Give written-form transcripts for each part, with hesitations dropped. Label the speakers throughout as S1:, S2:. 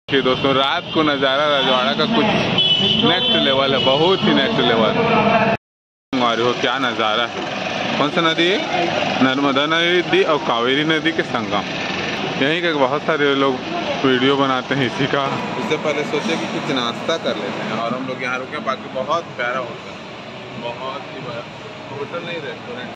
S1: कि दोस्तों रात को नज़ारा रजवाड़ा का कुछ नेक्स्ट लेवल है, बहुत ही नेक्स्ट लेवल। और वो क्या नज़ारा है। कौन सा नदी है? नर्मदा नदी और कावेरी नदी के संगम। यहीं के बहुत सारे लोग वीडियो बनाते हैं इसी का। इससे पहले सोचे कि कुछ नाश्ता कर लेते हैं और हम लोग यहाँ रुके। बाकी बहुत प्यारा होटल, बहुत ही बड़ा होटल नहीं रेस्टोरेंट।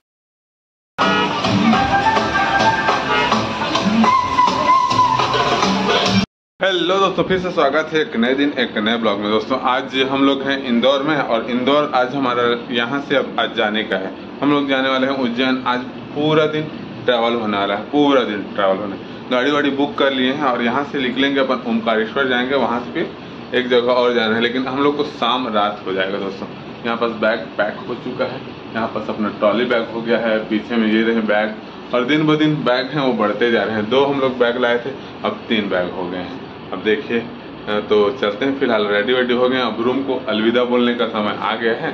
S1: हेलो दोस्तों, फिर से स्वागत है एक नए दिन एक नए ब्लॉग में। दोस्तों आज हम लोग हैं इंदौर में और इंदौर आज हमारा यहाँ से अब आज जाने का है। हम लोग जाने वाले हैं उज्जैन। आज पूरा दिन ट्रैवल होने वाला है, पूरा दिन ट्रैवल होने। गाड़ी वाड़ी बुक कर लिए हैं और यहाँ से निकलेंगे अपन ओमकारेश्वर जाएंगे। वहाँ से फिर एक जगह और जाना है, लेकिन हम लोग को शाम रात हो जाएगा। दोस्तों यहाँ पास बैग पैक हो चुका है, यहाँ पास अपना ट्रॉली बैग हो गया है, पीछे में ये रहे बैग। और दिन ब दिन बैग हैं वो बढ़ते जा रहे हैं। 2 हम लोग बैग लाए थे, अब 3 बैग हो गए हैं। अब देखिए तो चलते हैं। फिलहाल रेडी वेडी हो गए, अब रूम को अलविदा बोलने का समय आ गया है।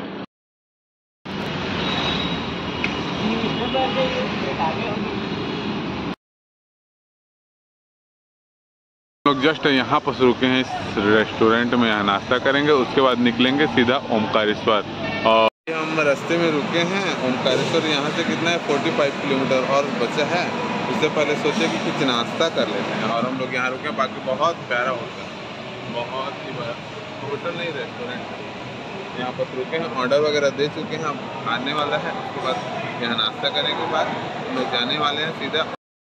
S1: लोग जस्ट यहाँ पर रुके हैं इस रेस्टोरेंट में, यहाँ नाश्ता करेंगे, उसके बाद निकलेंगे सीधा ओमकारेश्वर। और हम रास्ते में रुके हैं ओमकारेश्वर। यहाँ से कितना है 45 किलोमीटर और बचा है। उससे पहले सोचे कि कुछ नाश्ता कर लेते हैं और हम लोग यहाँ रुके। बाकी बहुत प्यारा होटल, बहुत ही बड़ा होटल नहीं रेस्टोरेंट। यहाँ पर रुके हैं, ऑर्डर वगैरह दे चुके हैं, अब आने वाला है। उसके बाद यहाँ नाश्ता करने के बाद हम लोग जाने वाले हैं सीधा।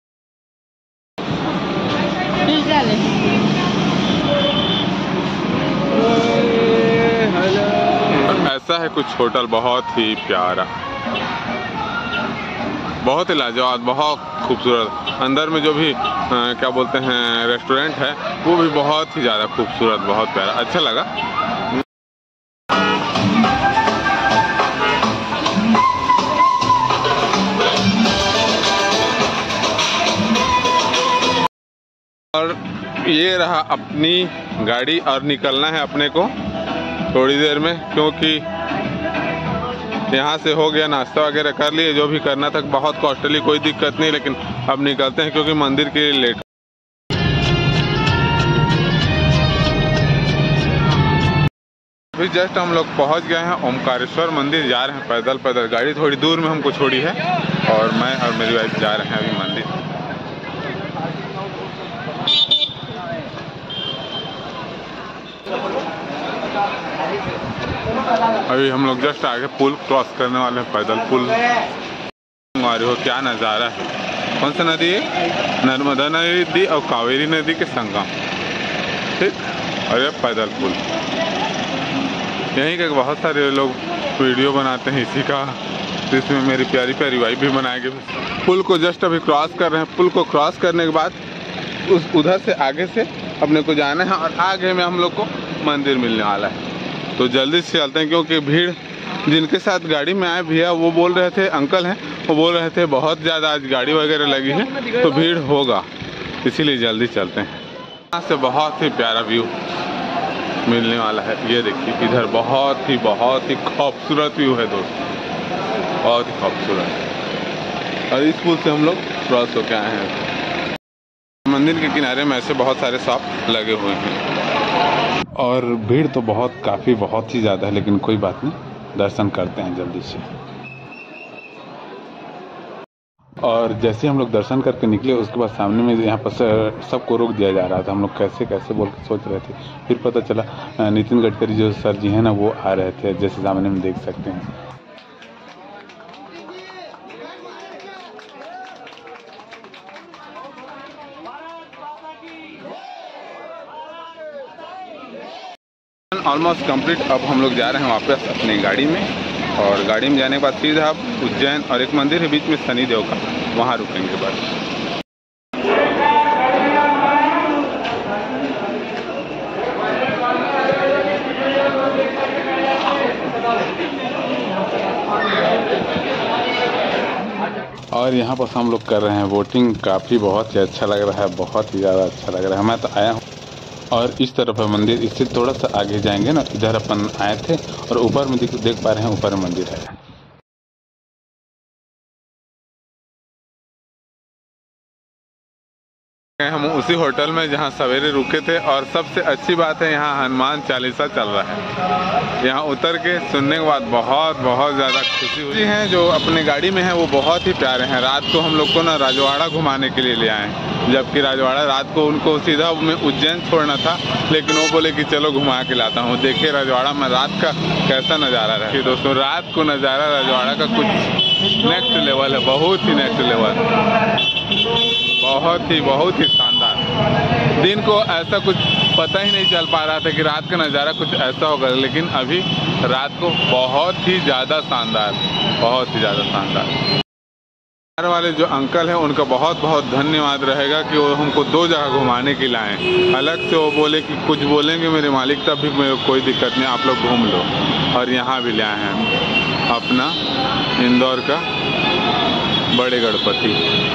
S1: ऐसा है कुछ होटल, बहुत ही प्यारा, बहुत ही लाजवाब, बहुत खूबसूरत। अंदर में जो भी क्या बोलते हैं रेस्टोरेंट है वो भी बहुत ही ज़्यादा खूबसूरत, बहुत प्यारा, अच्छा लगा। और ये रहा अपनी गाड़ी और निकलना है अपने को थोड़ी देर में, क्योंकि यहाँ से हो गया नाश्ता वगैरह कर लिए, जो भी करना था। बहुत कॉस्टली, कोई दिक्कत नहीं, लेकिन अब निकलते हैं क्योंकि मंदिर के लिए लेट। अभी जस्ट हम लोग पहुँच गए हैं ओमकारेश्वर मंदिर। जा रहे हैं पैदल पैदल, गाड़ी थोड़ी दूर में हमको छोड़ी है और मैं और मेरी वाइफ जा रहे हैं अभी मंदिर। अभी हम लोग जस्ट आगे पुल क्रॉस करने वाले हैं, पैदल पुल। और वो क्या नज़ारा है। कौन सा नदी है? नर्मदा नदी और कावेरी नदी के संगम, ठीक। और ये पैदल पुल। यहीं के बहुत सारे लोग वीडियो बनाते हैं इसी का, जिसमें मेरी प्यारी प्यारी वाइफ भी बनाएगी। पुल को जस्ट अभी क्रॉस कर रहे हैं। पुल को क्रॉस करने के बाद उस उधर से आगे से अपने को जाना है और आगे में हम लोग को मंदिर मिलने वाला है। तो जल्दी से चलते हैं, क्योंकि भीड़, जिनके साथ गाड़ी में आए भैया वो बोल रहे थे, अंकल हैं वो बोल रहे थे बहुत ज़्यादा आज गाड़ी वगैरह लगी है तो भीड़ होगा, इसीलिए जल्दी चलते हैं। यहाँ से बहुत ही प्यारा व्यू मिलने वाला है। ये देखिए इधर बहुत ही खूबसूरत व्यू है दोस्तों, बहुत ही खूबसूरत। और इस पुल से हम लोग क्रॉस होके आए हैं। मंदिर के किनारे में ऐसे बहुत सारे शॉप लगे हुए हैं और भीड़ तो बहुत ही ज़्यादा है, लेकिन कोई बात नहीं, दर्शन करते हैं जल्दी से। और जैसे हम लोग दर्शन करके निकले, उसके बाद सामने में यहाँ पर सबको रोक दिया जा रहा था। हम लोग कैसे बोल के सोच रहे थे, फिर पता चला नितिन गडकरी जो सर जी हैं ना वो आ रहे थे, जैसे सामने में देख सकते हैं। Almost complete. अब हम लोग जा रहे हैं वापस अपनी गाड़ी में, और गाड़ी में जाने के बाद सीधा आप उज्जैन, और एक मंदिर है बीच में शनिदेव का, वहाँ रुकेंगे बस। और यहाँ पर हम लोग कर रहे हैं बोटिंग। काफ़ी बहुत ही अच्छा लग रहा है, बहुत ही ज़्यादा अच्छा लग रहा है। मैं तो आया हूँ और इस तरफ है मंदिर, इससे थोड़ा सा आगे जाएंगे ना, इधर अपन आए थे और ऊपर में देख पा रहे हैं, ऊपर मंदिर है। हम उसी होटल में जहां सवेरे रुके थे और सबसे अच्छी बात है यहाँ हनुमान चालीसा चल रहा है। यहाँ उतर के सुनने के बाद बहुत ज़्यादा खुशी हुई हैं। जो अपने गाड़ी में है वो बहुत ही प्यारे हैं। रात को हम लोग को ना राजवाड़ा घुमाने के लिए ले आए, जबकि राजवाड़ा रात को उनको सीधा में उज्जैन छोड़ना था, लेकिन वो बोले कि चलो घुमा के लाता हूँ। देखिए राजवाड़ा में रात का कैसा नज़ारा रहा दोस्तों। रात को नज़ारा राजवाड़ा का कुछ नेक्स्ट लेवल है, बहुत ही नेक्स्ट लेवल, बहुत ही शानदार। दिन को ऐसा कुछ पता ही नहीं चल पा रहा था कि रात का नज़ारा कुछ ऐसा होगा, लेकिन अभी रात को बहुत ही ज़्यादा शानदार, बहुत ही ज़्यादा शानदार। वाले जो अंकल हैं उनका बहुत धन्यवाद रहेगा कि वो हमको 2 जगह घुमाने के लिए लाएँ। अलग से वो बोले कि कुछ बोलेंगे मेरे मालिक तब भी मेरे कोई दिक्कत नहीं, आप लोग घूम लो। और यहाँ भी ले आए हैं अपना इंदौर का बड़े गणपति।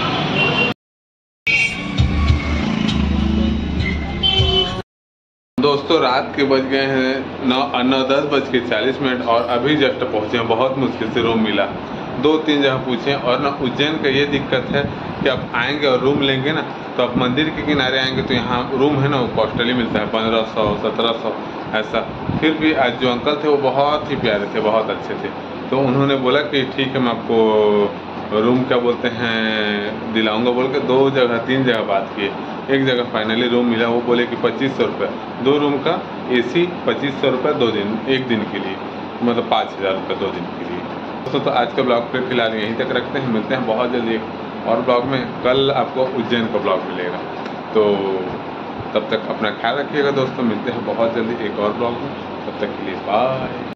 S1: दोस्तों रात के बज गए हैं 9:10:40 और अभी जस्ट पहुँचे हैं। बहुत मुश्किल से रूम मिला, 2-3 जगह पूछे। और ना उज्जैन का ये दिक्कत है कि आप आएंगे और रूम लेंगे ना, तो आप मंदिर के किनारे आएंगे तो यहाँ रूम है ना वो कॉस्टली मिलता है, 1500 1700 ऐसा। फिर भी आज जो अंकल थे वो बहुत ही प्यारे थे, बहुत अच्छे थे। तो उन्होंने बोला कि ठीक है मैं आपको रूम क्या बोलते हैं दिलाऊंगा बोल के 2 जगह 3 जगह बात किए। एक जगह फाइनली रूम मिला, वो बोले कि 2500 रुपये 2 रूम का AC, 2500 रुपये 2 दिन, 1 दिन के लिए, मतलब 5000 रुपये 2 दिन के लिए। दोस्तों तो आज का ब्लॉग फिर फिलहाल यहीं तक रखते हैं, मिलते हैं बहुत जल्दी एक और ब्लॉग में। कल आपको उज्जैन का ब्लॉग मिलेगा, तो तब तक अपना ख्याल रखिएगा दोस्तों। मिलते हैं बहुत जल्दी एक और ब्लॉग में, तब तक के लिए बाय।